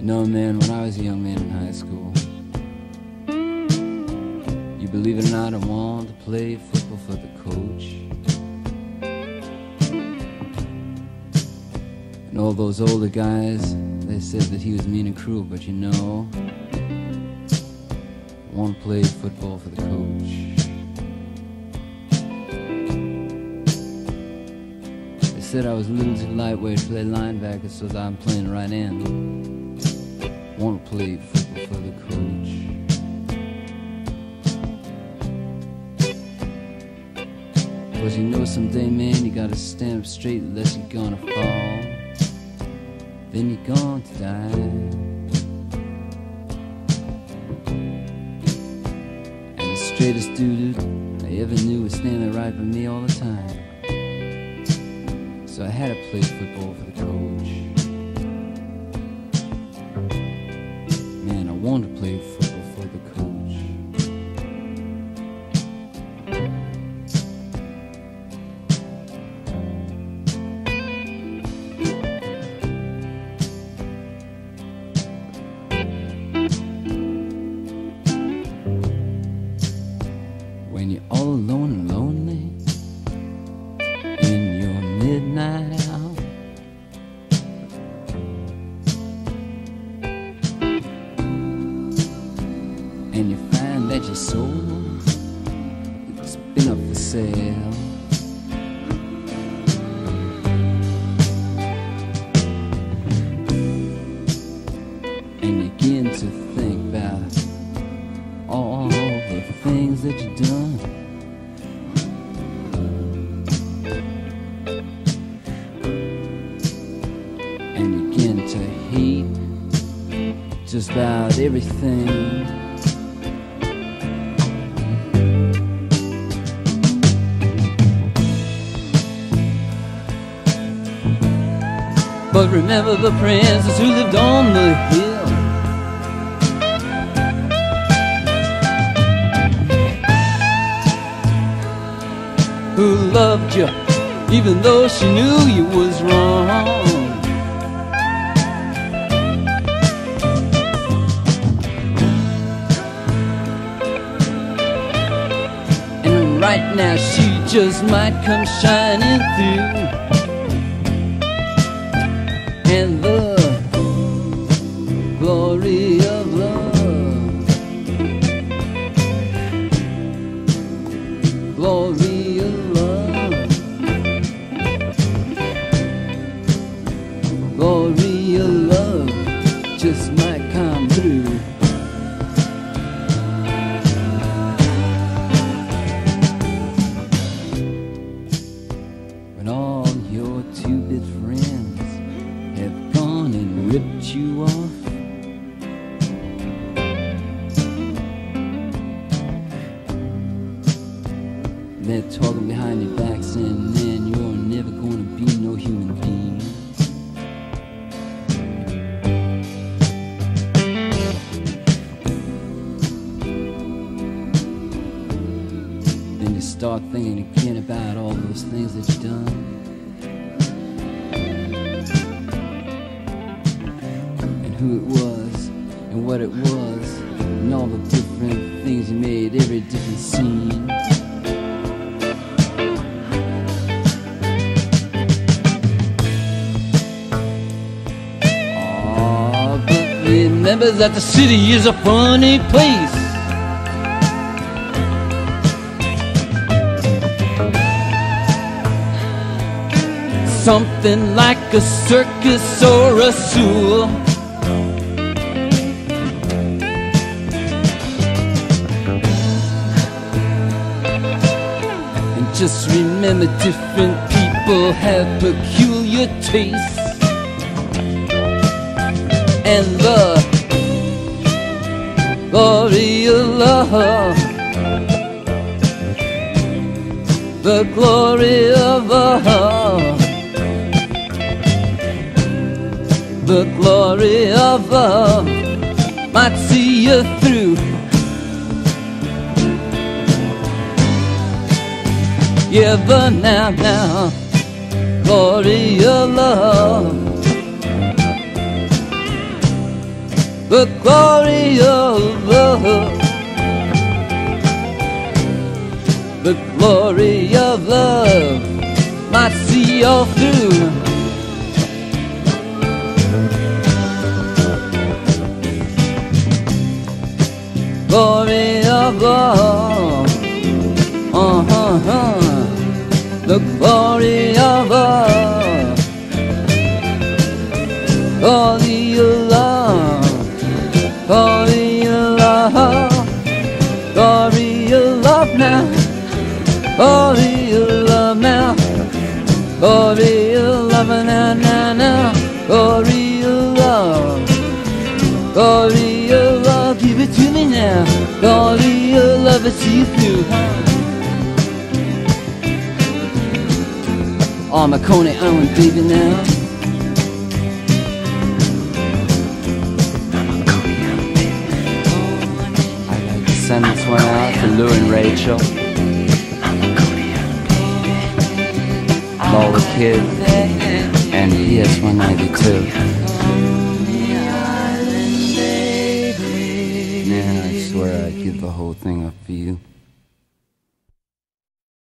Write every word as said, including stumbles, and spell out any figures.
You know, man, when I was a young man in high school, you believe it or not, I wanted to play football for the coach. And all those older guys, they said that he was mean and cruel, but you know, I want to play football for the coach. They said I was a little too lightweight to play linebacker, so that I'm playing right end. I want to play football for the coach. Cause you know someday, man, you gotta stand up straight unless you're gonna fall. Then you're going to die. And the straightest dude I ever knew was standing right by me all the time. So I had to play football for the coach. Man, I wanted to play football for the coach. When you're all alone and lonely in your midnight hour, and you find that your soul has been up for sale, and you begin to think about all the things that you've done. And you begin to hate just about everything. But remember the princess who lived on the hill, who loved you even though she knew you was wrong. And right now she just might come shining through. And the glory of love, glory of love, glory of love just might come through. When all your two-bit friends have gone and ripped you off, they're talking behind your back saying, man, you're never gonna be no human being. Then you start thinking again about all those things that you've done, and who it was, and what it was, and all the different things you made, every different scene. Remember that the city is a funny place. Something like a circus or a zoo. And just remember, different people have peculiar tastes. And the glory of love, the glory of love, the glory of love might see you through. Yeah, but now, now, glory of love, the glory of love, the glory of love might see you through. Glory of love, uh-huh-huh, the glory of love, glory of love, glory of love, glory of love now, glory of love now, glory of love now, now, now, glory of love, glory of love, give it to me now, glory of love, I see you through. Oh, my Coney Island baby now. I'd like to send this one out to Lou and Rachel, Lola Kid, and P S one ninety-two. Man, I swear I'd give the whole thing up for you.